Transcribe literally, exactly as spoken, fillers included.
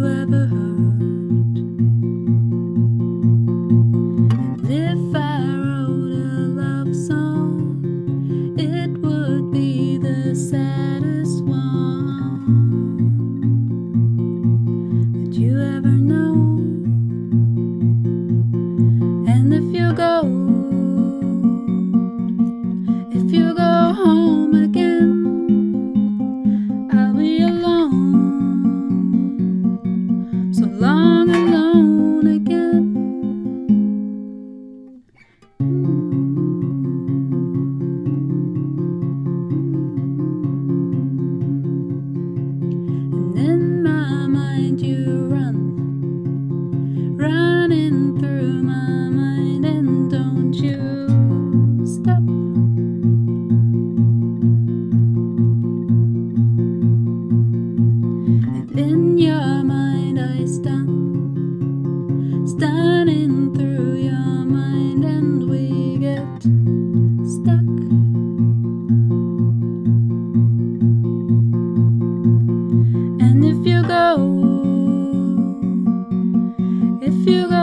you ever heard. And if I wrote a love song, it would be the saddest one that you ever know. And if you go, if you go home again, I'll be alone, so long alone again. And in my mind you run, running through my mind, and don't you stop. And in your mind I stun, stunning through your mind, and we get stuck. And if you go, if you go